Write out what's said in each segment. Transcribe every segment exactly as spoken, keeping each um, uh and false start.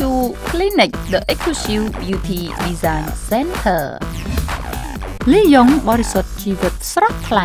to Clinic the Exclusive Beauty Design Center លីយ៉ុងបរិសុទ្ធជីវិតស្រស់ថ្លា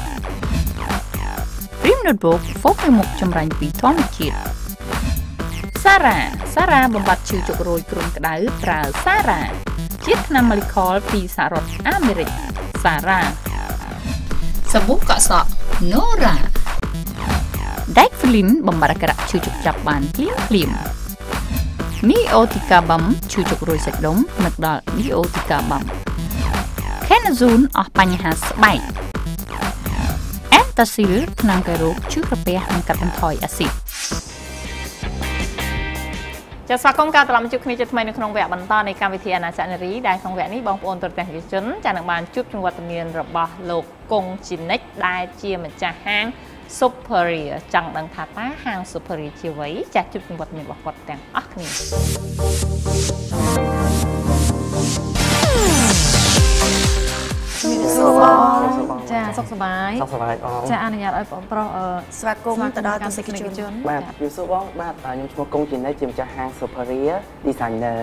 Prim Notebook ហ្វូកមុខចម្រាញ់ពីធម្មជាតិ Sara Sara បំបត្តិឈឺចុករោយគ្រុនក្តៅប្រើ Sara ជាតិថ្នាំម៉ាលីខលពីសហរដ្ឋអាមេរិក Sara សាប៊ូកក់សក់ Nora Diclofenac បំបត្តិអាការៈឈឺចុកចាប់បានភ្លាមភ្លាម Neotica Balm ឈឺចុករោយសាច់ដុំនឹកដល់ Neotica Balm Kenazone អស់បញ្ហាស្បែក Antacid ថ្នាំកែរោគឈឺក្រពះនិងកាត់បន្ថយអាស៊ីត ចាសស្វាគមន៍ការត្រឡប់មកជួបគ្នាជាថ្មីនៅក្នុងវគ្គបន្តនៃកម្មវិធីអាណាចក្រនារីដែលក្នុងវគ្គនេះបងប្អូនទូទាំងប្រជាជនចានឹងបានជួបជំនួយវត្តមានរបស់លោកកុងជីនិចដែលជាម្ចាស់ហាង Superior ចង់ដឹងថាតើហាង Superior ជាអ្វីចាជួបជំនួយវត្តមានរបស់គាត់ទាំងអស់គ្នាចាសុខសប្បាយសុខសប្បាយអងចាអនុញ្ញាតឲ្យបងប្រុសស្វាគមន៍ទៅដល់ទស្សនិកជនបាទខ្ញុំសួរបងបាទខ្ញុំឈ្មោះកុងជីនិចជាម្ចាស់ហាង Superior Designer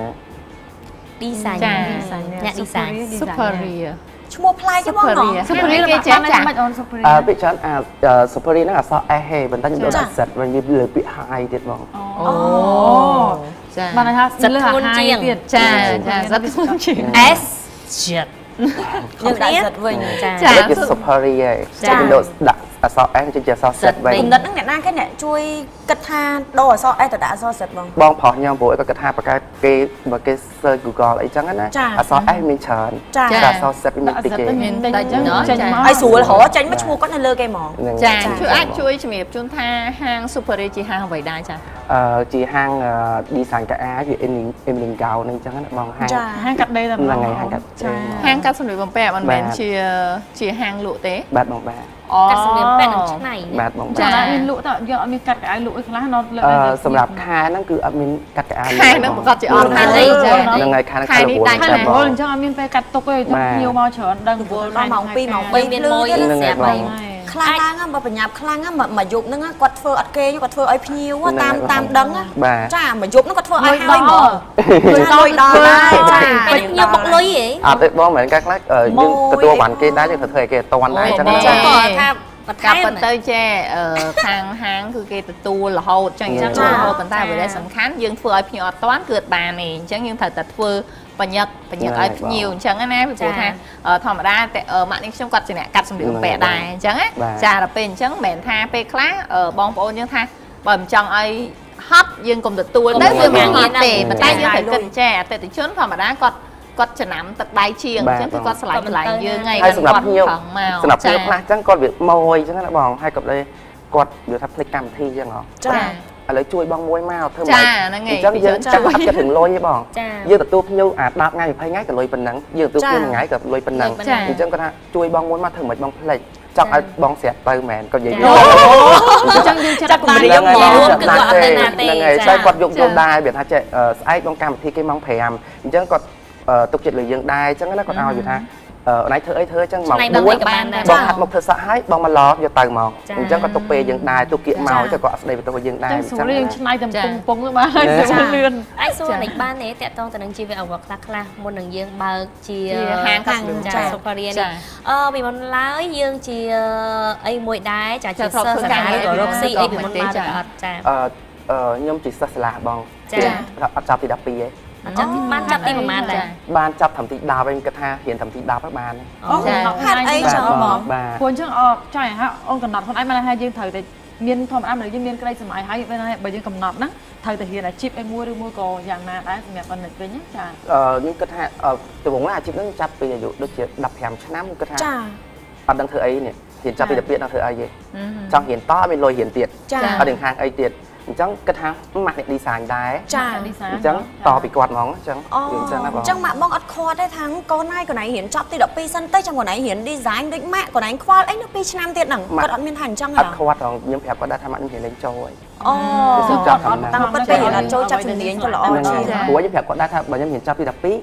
Designer អ្នក Design Superior ឈ្មោះប្លែកទេបង Superior គេចាចាមិនអូន Superior អឺពាក្យច្រើនអា Superior ហ្នឹងអក្សរ S ហេប៉ុន្តែខ្ញុំដូរអក្សរវិញវាលើពាក្យ High ទៀតបងអូចាបានថាលើ High ទៀតចាចាសិតធ្ងន់ជាង S ជាតិខ្ញុំដាក់សិតវិញចាចា Superior ចាដូរដាក់អក្សរ S ជាអក្សរ Z វិញគំនិតហ្នឹងអ្នកណាគេអ្នកជួយគិតថាដូរអក្សរ S ទៅដាក់អក្សរ Z បងបងប្រុសខ្ញុំព្រោះគាត់គិតថាប្រកែកគេបើគេ search Google អីចឹងណាអក្សរ S មានច្រើនចាអក្សរ Z មានតិចទេមានតិចអញ្ចឹងចេញមកឲ្យស្រួលរហចេញមកឈ្មោះគាត់នៅលើគេហ្មងចាជួយអាចជួយជំរាបជូនថាហាង Superior ជាហាងអ្វីដែរចាអឺជាហាង design កាអាវា Evening Gown ហ្នឹងចឹងណាបងហាងហាងកាត់ដេរតែហ្នឹងហើយហាងកាត់ហាងកាត់សម្លៀកបំពាក់មិនមែនជាជាហាងលក់ទេបាទបងបាទកាត់សម្លៀកបំពាក់នឹងឆ្នៃបាទបងចាមានលក់តើយកអត់មានកាត់កៅអៅលក់អីខ្លះនៅលើសម្រាប់ខែហ្នឹងគឺអត់មានកាត់កៅអៅខែហ្នឹងប្រកាសជាអត់មានអីហ្នឹងហើយខែហ្នឹងខែនេះដែរខែហ្នឹងអញ្ចឹងអត់មានពេលកាត់ទុកទេភ្ញៀវមកច្រើនដឹងដល់ម៉ោងពីរម៉ោងបីមានមួយស្រាប់ហើយខ្លាំងឡើងបើបញ្ញាប់ខ្លាំងមកយប់ហ្នឹងគាត់ធ្វើអត់គេគាត់ធ្វើឲ្យភ្ញៀវតាមតាមដឹងចាមកយប់ហ្នឹងគាត់ធ្វើឲ្យហើយហ្មងលុយដល់ដែរចាភ្ញៀវបុកលុយហ៎អត់ទេបងមិនមែនកាត់ខ្លះយើងទទួលបានគេដែរយើងធ្វើឲ្យគេអត់តាន់ដែរអញ្ចឹងចាគាត់ថាបន្ថែមបន្ទៅចេខាងហាងគឺគេទទួលរហូតចឹងអញ្ចឹងរហូតប៉ុន្តែអ្វីដែលសំខាន់យើងធ្វើឲ្យភ្ញៀវអត់តាន់គឺអត់បានទេអញ្ចឹងយើងត្រូវតែធ្វើបញ្ញត្តិបញ្ញត្តិឲ្យភ្ញៀវអញ្ចឹងណាពីព្រោះថាធម្មតាម៉ាក់នេះខ្ញុំគាត់ជាអ្នកកាត់សម្លៀកបំពាក់ដែរអញ្ចឹងណាចាដល់ពេលអញ្ចឹងមិនមែនថាពេលខ្លះបងប្អូនយើងថាបើមិនចង់ឲ្យហត់យើងកុំទទួលទៅវាមិនហត់ទេប៉ុន្តែយើងត្រូវគិតចេះអតិថិជនធម្មតាគាត់គាត់ចំណាំទឹកដៃជាងអញ្ចឹងគឺគាត់ឆ្លៃឆ្លៃយើងថ្ងៃហ្នឹងគាត់ខំមកសម្រាប់ភ្ញៀវខ្លះអញ្ចឹងគាត់វាម៉ួយអញ្ចឹងណាបងហើយគាត់เลยគាត់និយាយថាភ្លេចកម្មវិធីអញ្ចឹងហ៎ចាឥឡូវជួយបងមួយមកធ្វើមកអញ្ចឹងយើងចាំអត់គិតถึงលុយទេបងយើងទទួលភ្ញៀវអាដប់ថ្ងៃยี่สิบថ្ងៃក៏លុយប៉ុណ្ណឹងយើងទទួលភ្ញៀវមួយថ្ងៃក៏លុយប៉ុណ្ណឹងអញ្ចឹងគាត់ថាជួយបងមួយមកធ្វើមិនបងភ្លេចចង់ឲ្យបងស្រាប់ទៅមែនគាត់និយាយអញ្ចឹងយើងចាប់គម្រាមមកគឺគាត់អត់ទៅណាទេហ្នឹងហើយតែគាត់យកយកដែរវាថាចេះស្អែកបងកម្មវិធីគេម៉ោងប្រាំអញ្ចឹងគាត់ទុកចិត្តលើយើងដែរអញ្ចឹងណាគាត់ឲ្យវាថាអឺណៃធ្វើអីធ្វើអញ្ចឹងមកមួយបងហាត់មកធ្វើសក់ឲ្យបងមកឡោយកទៅមកអញ្ចឹងគាត់ទុកពេលយើងដែរទុកគៀកមកទៅគាត់អត់ស្ដីបន្ទោសយើងដែរអញ្ចឹងយើងឆ្នៃតែពងពងទៅបានហើយលឿនអាចសួរនិចបានទេតាក់ទងទៅនឹងជីវៈអវខ្លះខ្លះមុននឹងយើងបើកជាហាងកាត់ចា Superior នេះអឺពីមុនឡើយយើងជាអីមួយដែរចាជាសិស្សសាលាឬក៏រកស៊ីអីពីមុនមកអត់ចាអឺខ្ញុំជាសិស្សសាលាបងចាអត់ចាប់ទីដប់ពីរទេចាប់បានចាប់ទីប្រហែលដែរបានចាប់ត្រឹមទីដប់វិញគាត់ថារៀនត្រឹមទីដប់ហើយបានអូហេតុអីចោលបងព្រោះអញ្ចឹងអត់ចាហ่าអូនកំណត់ខ្លួនឯងបានថាយើងត្រូវតែមានធម្មតាមនុស្សយើងមានក្តីសម័យហើយបើយើងកំណត់ណាត្រូវតែរៀនអាជីពអីមួយឬមួយក៏យ៉ាងណាដែរសម្រាប់បណ្ឌិតវិញចាអឺខ្ញុំគិតថាដំបូងអាជីពហ្នឹងចាប់ពីអាយុដូចជាដប់ប្រាំឆ្នាំគិតថាចាអត់ដឹងធ្វើអីនេះរៀនចាប់ពីតែពាក្យដល់ធ្វើអីទេចង់រៀនតមានលុយរៀនទៀតអត់ដឹងខាងអីទៀតអញ្ចឹងគិតថាម៉ាក់អ្នក design ដែរចា design អញ្ចឹងតពីគាត់ហ្មងអញ្ចឹងអញ្ចឹងណាបងអញ្ចឹងម៉ាក់បងអត់ខាត់ទេថាកូនណាយកូនឯងរៀនចប់ទីដប់ពីរសិនទៅចាំកូនឯងរៀន design ដូចម៉ាក់កូនឯងខ្វល់អីនៅពីរឆ្នាំទៀតហ្នឹងគាត់អត់មានថាអញ្ចឹងទេអត់ខាត់ហងខ្ញុំប្រាប់គាត់ដែរថាម៉ាក់ខ្ញុំរៀនលេងចូលហើយអូខ្ញុំចាប់តាមតាមពិតទៅរៀនអត់ចូលចាប់ជំនាញក៏ល្អជាងព្រោះខ្ញុំប្រាប់គាត់ដែរថាបើខ្ញុំរៀនចប់ទីដប់ពីរ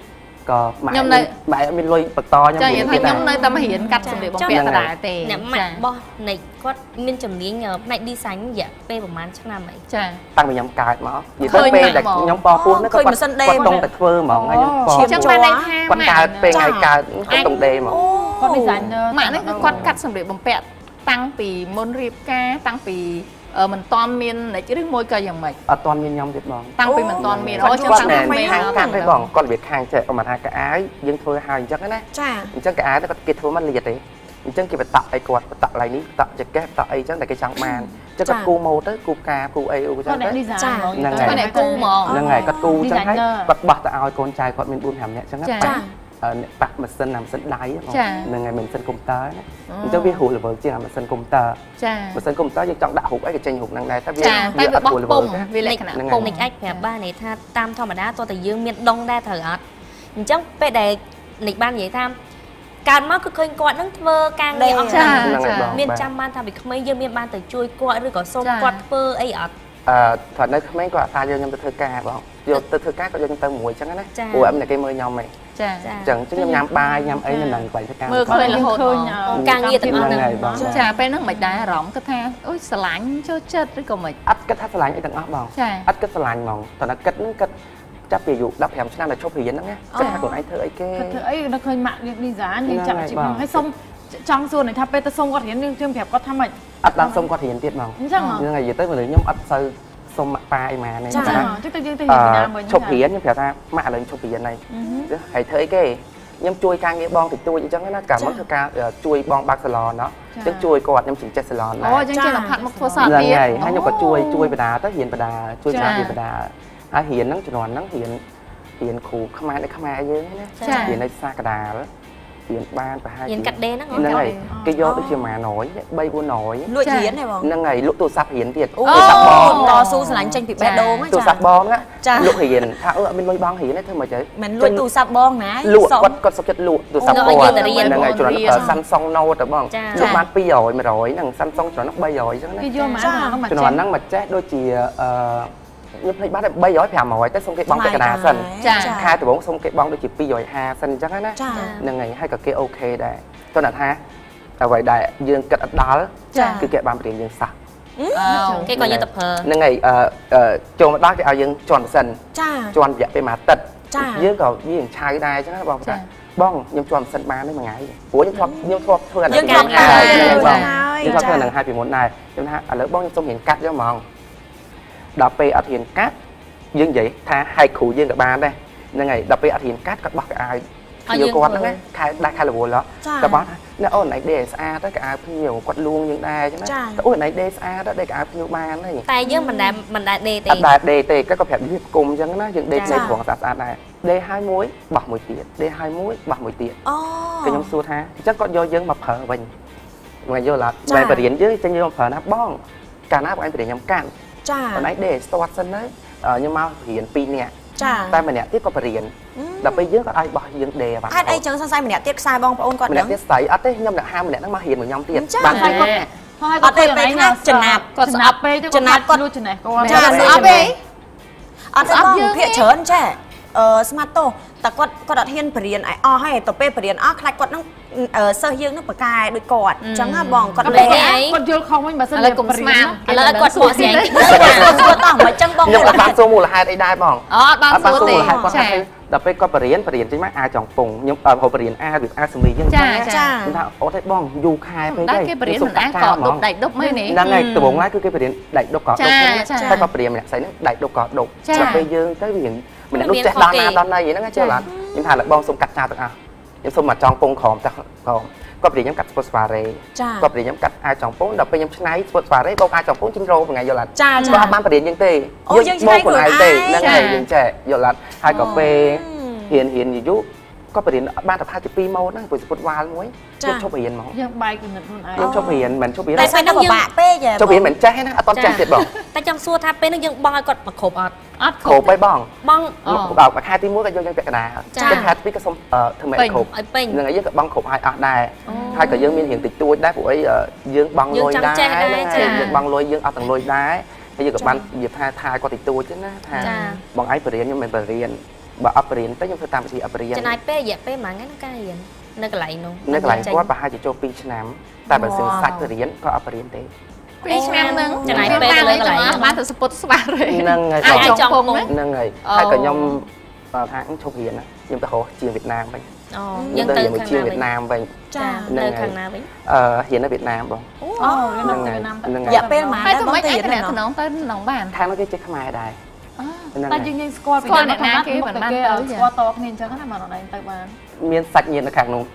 ក៏ម៉ែម៉ែអត់មានលុយបន្តខ្ញុំចាខ្ញុំនៅតែមករៀនកាត់សម្លៀកបំពាក់ដដែលទេអ្នកម៉ាក់បោះនៃគាត់មានជំនាញផ្នែក design រយៈពេលប្រហែលឆ្នាំអីចាតាំងពីខ្ញុំកើតមកនិយាយទៅពេលដែលខ្ញុំពពោះហ្នឹងគាត់គាត់តុងតែធ្វើហ្មងហើយខ្ញុំពចឹងបានន័យថាគាត់កើតពេលថ្ងៃកើតគាត់តុងដេហ្មងគាត់ designer ម៉ាក់នេះគឺគាត់កាត់សម្លៀកបំពាក់តាំងពីមុនរៀបការតាំងពីមិនតន់មានឬមួយក៏យ៉ាងម៉េចអត់តន់មានខ្ញុំទៀតបងតាំងពីមិនតន់មានអូចឹងតាំងពីខាងកាត់ទេបងគាត់វាខាងចេះគាត់មកថាកៅអៅយើងធ្វើហើយអញ្ចឹងណាចាអញ្ចឹងកៅអៅទៅគាត់គេធ្វើមកលាតទេអញ្ចឹងគេបតក់ឲ្យគាត់បតក់ឡើយនេះបតក់ចកេះបតក់អីចឹងតែគេចង់បានអញ្ចឹងគាត់គូម៉ូទៅគូផ្កាគូអីអ៊ូចឹងទៅហ្នឹងហើយគូហ្មងហ្នឹងហើយគាត់គូចឹងហើយគាត់បោះទៅឲ្យកូនចៅគាត់មាន bốn 5 នាក់ចឹងចាប៉ាក់ម៉ាស៊ីនម៉ាស៊ីនដៃហ្នឹងហើយម៉ាស៊ីនកុំព្យូទ័រណាអញ្ចឹងវាហួស level ជាងម៉ាស៊ីនកុំព្យូទ័រចាម៉ាស៊ីនកុំព្យូទ័រយើងចង់ដាក់រូបអីក៏ចេញរូបហ្នឹងដែរតែវាវាអត់ហួស level វាលក្ខណៈពុំនេះអាចប្រាប់បានន័យថាតាមធម្មតាតើតើយើងមានដងដែរត្រូវអត់អញ្ចឹងពេលដែលនេះបាននិយាយថាកើតមកគឺឃើញគាត់នឹងធ្វើការងារអស់ចាមានចាំបានថាពីក្មេងយើងមានបានទៅជួយគាត់ឬក៏សូមគាត់ធ្វើអីអត់អឺគាត់នៅក្មេងគាត់ថាយកខ្ញុំទៅធ្វើការបងយកទៅធ្វើការគាត់យកខ្ញុំទៅមួយអញ្ចឹងណាព្រោះអត់មានគេមើលខ្ញុំទេចាអញ្ចឹងខ្ញុំញ៉ាំបាយញ៉ាំអីនៅនឹងបាយធ្វើការមើលឃើញរហូតការងារទាំងអស់ហ្នឹងចាពេលហ្នឹងមិនដែរអារម្មណ៍គាត់ថាអូយស្រឡាញ់ចូលចិត្តឬក៏មិនអត់គិតថាស្រឡាញ់អីទាំងអស់បងអត់គិតស្រឡាញ់ហ្មងតើគិតហ្នឹងគិតចាប់ពីអាយុ ដប់ប្រាំ ឆ្នាំដល់ឈប់រៀនហ្នឹងណាគិតថាខ្លួនឯងធ្វើអីគេធ្វើអីនៅឃើញម៉ាក់រៀន design យើងចាប់ជីវិតឲ្យសុំចង់សួរថាពេលទៅសុំគាត់រៀនយើងប្រាប់គាត់ថាម៉េចអត់ដល់សុំគាត់រៀនទៀតហ្មងអញ្ចឹងហ្នឹងហើយនិយាយទៅមនុស្សខ្ញុំអត់សូវសុំម៉ាក់ប៉ាអីម៉ានេះចាចឹងទៅយើងទៅរៀនពីណាមួយឈប់រៀនខ្ញុំប្រាប់ថាម៉ាក់ឥឡូវឈប់រៀនហើយហើយធ្វើអីគេខ្ញុំជួយការងារបងតិចតួចអញ្ចឹងណាកាលមកធ្វើការជួយបងបាក់សាឡនណាអញ្ចឹងជួយគាត់ខ្ញុំជិះចេះសាឡនដែរអូអញ្ចឹងចេះតែផាត់មុខធ្វើសតទៀតហើយហើយខ្ញុំក៏ជួយជួយបដាទៅរៀនបដាជួយបដារៀនបដាហើយរៀនហ្នឹងជំនាន់ហ្នឹងរៀនរៀនគ្រូខ្មែរនៅខ្មែរយើងណារៀននៅសាកដាលរៀនបានប្រហែលរៀនកាត់ដេហ្នឹងហ្នឹងហើយគេយកដូចជាម៉ាណយ បី បួន រយលក់រៀនហ៎បងហ្នឹងហើយលក់ទូរស័ព្ទរៀនទៀតទូរស័ព្ទបងតស៊ូស្រឡាញ់ចេញពីបេះដូងទូរស័ព្ទបងណាលក់រៀនថាអឺអត់មានលុយបងរៀនទេធ្វើមកទៅមិនលក់ទូរស័ព្ទបងណាលក់គាត់គាត់សុខចិត្តលក់ទូរស័ព្ទបងហ្នឹងហើយច្រើន Samsung Note ទៅបងលក់បាន ពីររយ មួយរយហ្នឹង Samsung ច្រើនណាស់ បីរយអញ្ចឹងណាគេយកមកជំនាន់ហ្នឹងមកចេះដូចជាអឺខ្ញុំភ្លេចបាត់តែ បីរយ ប្រាំរយ ទៅសុំគេបងពាក់កណ្ដាលសិនខែដំបូងសុំគេបងដូចជា ពីររយហាសិនអញ្ចឹងណាហ្នឹងហើយហើយក៏គេអូខេដែរតោះណាថាអ្វីដែលយើងគិតអត់ដល់គឺគេបានបរៀនយើងសោះគេក៏យកទៅប្រើហ្នឹងហើយអឺចូលមកដល់គេឲ្យយើងជន់ម៉ាស៊ីនចាជន់រយៈពេលមួយអាទិត្យយើងក៏យើងឆៅដែរអញ្ចឹងណាបងថាបងខ្ញុំជន់ម៉ាស៊ីនបានទេមួយថ្ងៃព្រោះខ្ញុំធ្លាប់ខ្ញុំធ្លាប់ធ្វើអាហ្នឹងយើងកាត់ហើយបងខ្ញុំធ្លាប់ធ្វើអាហ្នឹងហើយពីមុនដែរខ្ញុំថាឥឡូវបងខ្ញុំសុំរៀនកាត់យកហ្មងដល់ពេលអត់រៀនកាត់យើងនិយាយថាហើយគ្រូយើងក៏បានដែរហ្នឹងហើយដល់ពេលអត់រៀនកាត់គាត់បោះកៅអៅយកគាត់ហ្នឹងណាខែដាក់ខែរវល់គាត់បោះថាអ្នកអូនណៃដេស្អាតទៅកៅអៅភ្ញៀវគាត់លួងយើងដែរចឹងណាតែអូនណៃដេស្អាតទៅដេកៅអៅភ្ញៀវបានហើយតែយើងមិនដែលមិនដែលដេទេអត់ដែលដេទេគាត់ក៏ប្រាប់វាគុំចឹងណាយើងដេផ្នែកព្រោះស្អាតស្អាតដែរដេហើយមួយបោះមួយទៀតដេហើយមួយបោះមួយទៀតអូខ្ញុំសួរថាអញ្ចឹងគាត់យកយើងមកប្រើវិញមកយកឡាបែបបរៀនយើងចឹងយកមកប្រើណាបងកាលណាបងឯងបរៀនខ្ញុំកាន់ចាបងឯងដេស្ទាត់សិនទៅខ្ញុំមករៀនពីរនាក់ចាតែម្នាក់ទៀតក៏បរៀនដល់ពេលយើងក៏ឲ្យបោះយើងដេបាត់ហេតុអីចឹងសង្ស័យម្នាក់ទៀតខ្សែបងប្អូនគាត់ម្នាក់ទៀតស្អីអត់ទេខ្ញុំអ្នកហាម្នាក់ហ្នឹងមករៀនមួយខ្ញុំទៀតបានតែគាត់អត់ទេពេលខ្លះចំណាប់គាត់ស្អប់ពេកចំណាប់គាត់លួចចំណេះគាត់ចាស្អប់ពេកអត់ទេបងភាកច្រើនចេះអឺស្មាតតោតែគាត់គាត់អត់ហ៊ានបរៀនឲ្យអស់ហើយទៅពេលបរៀនអស់ខ្លាចគាត់នឹងសិស្សយើងនឹងបកែដូចគាត់អញ្ចឹងហ៎បងគាត់លេងគាត់យល់ខុសវិញបើសិនឥឡូវកុំស្មានឥឡូវគាត់សួរស្រីគាត់សួរតោះមិនអញ្ចឹងបងខ្ញុំអត់បានសួរមូលហេតុអីដែរបងអត់បានសួរទេគាត់ថាដល់ពេលគាត់បរៀនបរៀនចេញមកអាចចង់ពងខ្ញុំអត់បរៀនអាវាអាសម័យយើងចាចាខ្ញុំថាអូទេបងយូរខែពេកទេគេបរៀនមិនអាចកដប់ដៃដប់មែនទេហ្នឹងហើយដំបូងឡើយគឺគេបរៀនដៃដប់កដប់តែគាត់បរៀនម្នាក់ស្រីហ្នឹងដៃដប់កដប់ដល់ពេលយើងទៅវាម្នាក់នោះចេះដល់ណាដល់ណីហ្នឹងចេះឡាខ្ញុំថាបងសុំកាត់ចោលទាំងអស់ខ្ញុំសុំមកចង់ពងក្រោមតែក្រោមគាត់បរៀនខ្ញុំកាត់ sport soiree គាត់បរៀនខ្ញុំកាត់អាវចង់ពងដល់ពេលខ្ញុំឆ្នៃ sport soiree បោកអាវចង់ពងជិញរោថ្ងៃយល់អត់គាត់អត់បានបរៀនយើងទេយើងបោកខ្លួនឯងទេហ្នឹងហើយយើងចេះយល់អត់ហើយក៏ពេលរៀនរៀនយូរគាត់បរៀនអត់បានតែថាជាពីរម៉ូតហ្នឹងព្រោះសពុតវ៉ាល់មួយខ្ញុំឈប់រៀនហ្មងយើងបែកគំនិតខ្លួនឯងខ្ញុំឈប់រៀនមិនឈប់រៀនតែពេលហ្នឹងយើងបាក់ពេកឈប់រៀនមិនចេះណាអត់តចេះទៀតបងតែចង់សួរថាពេលហ្នឹងយើងបងឲ្យគាត់មកគ្រប់អត់អត់គ្រប់ទៅបងបងដល់ខែទីមួយក៏យកយើងពាក់កណ្ដាលតែខែទីពីរក៏សុំធ្វើមិនគ្រប់ឲ្យពេញហ្នឹងហើយយើងក៏បងគ្រប់ឲ្យអត់ដែរហើយក៏យើងមានរៀងតិចតួចដែរព្រោះអីយើងបងលុយដែរយើងបងលុយយើងអត់ទាំងលុយដែរហើយយើងក៏បាននិយាយថាថាគាត់តិចតួចទេណាថាបងឯងបរៀនខ្ញុំមិនបរៀន bà ấp riêng tới nhưng phải tam thì ấp riêng cho này pe dẹp pe mà ngay nó cái hiền nơi cái lại luôn nơi cái lại có bà hai chỉ cho pi năm tại bà sinh sạch từ riêng có ấp riêng thế pi năm nâng cho này pe lấy cho bán từ sport spa rồi nâng ngày ai trong phòng đấy nâng ngày hai cả nhom tháng chụp hiền á nhưng ta hồ chiên Việt Nam vậy nhưng ta một chiên Việt Nam vậy nơi khang nào vậy hiện ở Việt Nam không nâng ngày nâng dạ pe mà hay có mấy cái này nó tới nóng bàn tháng nó cái chiếc khmai đài ta dương dương score score này na kia vẫn ban tới score to nên cho cái nào mà nó đánh tới bàn miền sạch nhiên là càng nung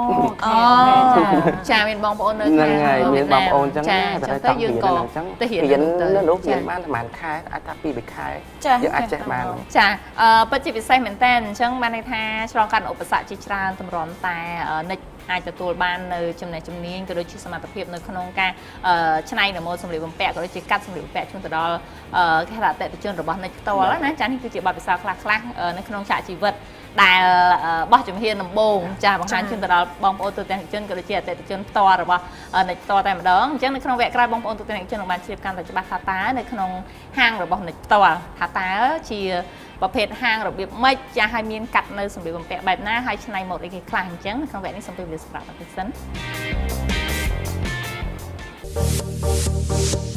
trà miền bông bồn nơi nâng ngày miền bông bồn chẳng trà tới dương cổ tới hiện nó lúc miền ban là màn khai ai ta pi bị khai giờ ai chạy màn trà bất chỉ bị say miền tên chẳng ban này tha cho căn ốp sạ chỉ tràn tầm rón tai nịch ai cho tôi ban nơi trong này trongนี้ก็โดยที่สมาร์ทភាពនៅក្នុងការឆ្នៃនៅម៉ូដសម្លៀកបំពាក់ក៏ដូចជាកាត់សម្លៀកបំពាក់ជូនទៅដល់គេថាតេតិជនរបស់និចផ្ទាល់ណាចានេះគឺជាបទពិសោធន៍ខ្លះខ្លះនៅក្នុងឆាកជីវិតដែលបោះជំហានដំបូងចាបង្ហាញជូនទៅដល់បងប្អូនទូទាំងជនក៏ដូចជាអតិថិជនផ្ទាល់របស់និចផ្ទាល់តែម្ដងអញ្ចឹងនៅក្នុងវគ្គក្រោយបងប្អូនទូទាំងជននឹងបានជ្រាបកាន់តែច្បាស់ថាតើនៅក្នុងហាងរបស់និចផ្ទាល់ថាតើជាប្រភេទហាងរបៀបម៉េចចាស់ឲ្យមានកាត់នៅសម្លៀកបំពាក់បែបណាហើយឆ្នៃម៉ូដអីគេខ្លះអញ្ចឹងក្នុងវគ្គនេះសូមជម្រាបសម្រាប់បន្តិចសិន